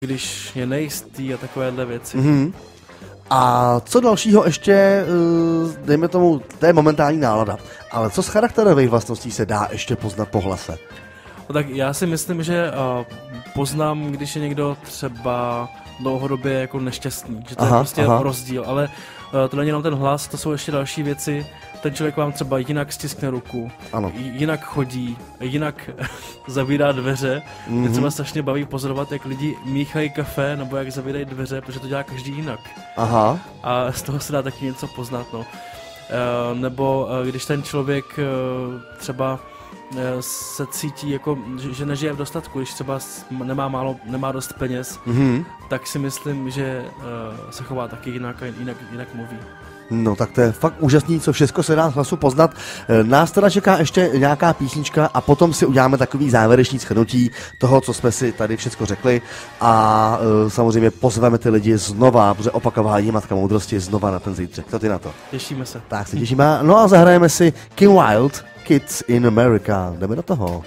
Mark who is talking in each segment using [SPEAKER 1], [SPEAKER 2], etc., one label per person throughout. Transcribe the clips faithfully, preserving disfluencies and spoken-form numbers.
[SPEAKER 1] když je nejistý a takovéhle věci.
[SPEAKER 2] Mm-hmm. A co dalšího ještě, dejme tomu, to je momentální nálada, ale co z charakterových vlastností se dá ještě poznat po hlase?
[SPEAKER 1] No tak já si myslím, že uh, poznám, když je někdo třeba dlouhodobě jako nešťastný, že to aha, je prostě aha. rozdíl, ale uh, to není jenom ten hlas, to jsou ještě další věci. Ten člověk vám třeba jinak stiskne ruku,
[SPEAKER 2] ano.
[SPEAKER 1] jinak chodí, jinak zavírá dveře. Mm-hmm. Mě třeba strašně baví pozorovat, jak lidi míchají kafe nebo jak zavírají dveře, protože to dělá každý jinak.
[SPEAKER 2] Aha.
[SPEAKER 1] A z toho se dá taky něco poznat, no. Uh, nebo uh, když ten člověk uh, třeba se cítí jako, že nežije v dostatku, když třeba nemá málo, nemá dost peněz, mm-hmm. tak si myslím, že uh, se chová taky jinak a jinak, jinak mluví.
[SPEAKER 2] No tak to je fakt úžasný, co všechno se dá z hlasu poznat. Nás teda čeká ještě nějaká písnička a potom si uděláme takový závěrečný shrnutí toho, co jsme si tady všechno řekli a uh, samozřejmě pozveme ty lidi znova, protože opakování matka moudrosti znova na ten zítřek. Co ty na to?
[SPEAKER 1] Těšíme se.
[SPEAKER 2] Tak se těšíme. No a zahrajeme si Kim Wilde, Kids in America. Jdeme do toho.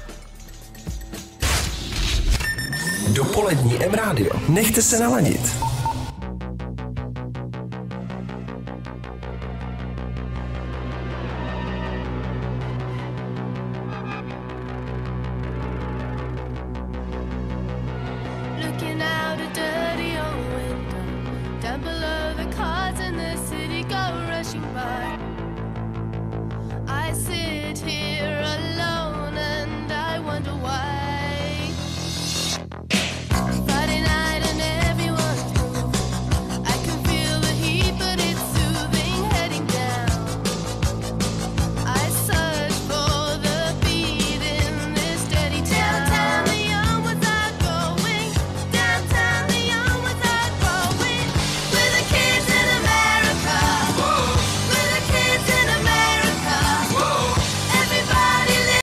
[SPEAKER 3] Dopolední M-rádio. Nechte se naladit.
[SPEAKER 4] Looking at